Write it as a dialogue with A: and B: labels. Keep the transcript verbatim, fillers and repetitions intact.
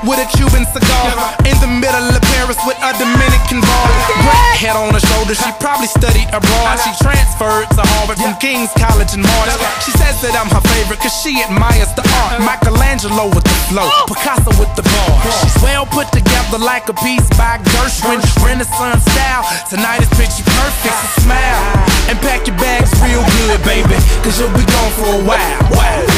A: with a Cuban cigar. In the middle of Paris with a Dominican bar. Great head on her shoulder, she probably studied abroad. She transferred to Harvard from King's College in March. She says that I'm her favorite cause she admires the art. Michelangelo with the flow, Picasso with the bar. She's well put together like a piece by Gershwin. Renaissance style, tonight is picture perfect. So smile and pack your bags real good, baby, cause you'll be gone for a while. Wow.